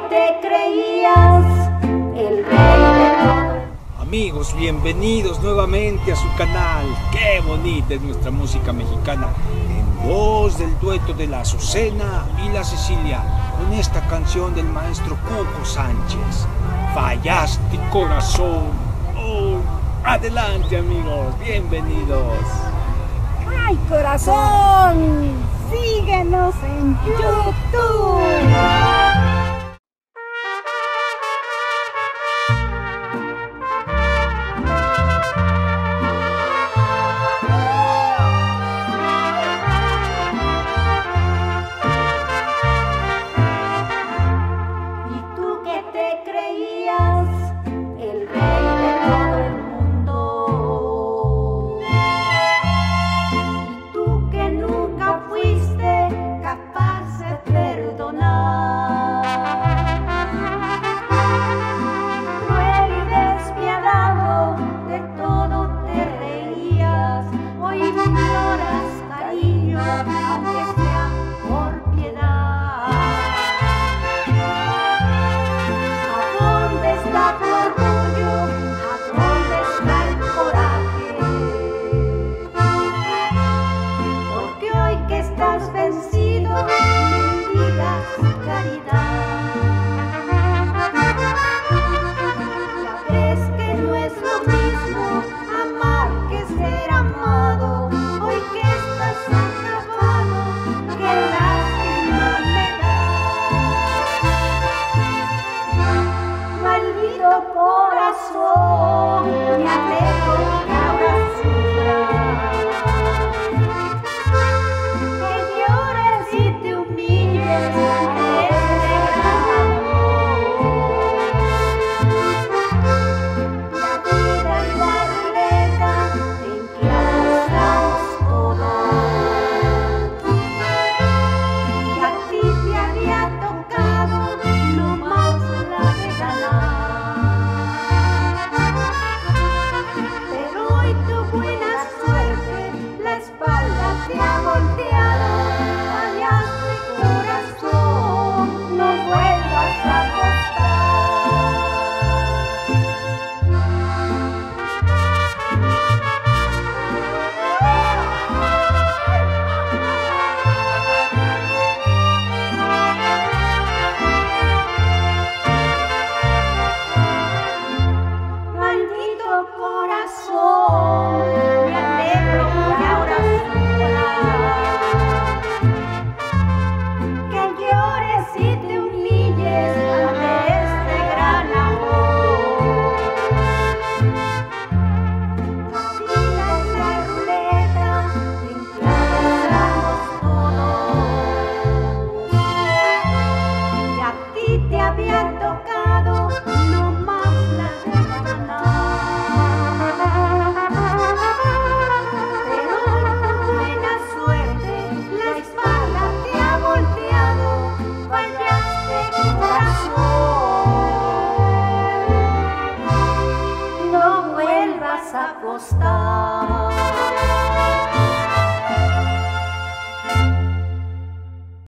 te creías el rey de todo. Amigos, bienvenidos nuevamente a su canal. Qué bonita es nuestra música mexicana, en voz del dueto de la Azucena y la Cecilia, con esta canción del maestro Cuco Sánchez, Fallaste Corazón. Oh, adelante amigos, bienvenidos. ¡Ay, corazón! Síguenos en YouTube. Y tú que te creías el rey de todo el mundo, y tú que nunca fuiste capaz de perdonar, cruel y despiadado, de todo te reías. Hoy ignoras cariño, aunque sea por piedad. ¿A dónde está tu orgullo? ¿A dónde está el coraje? Porque hoy que estás vencido, mendigas caridad.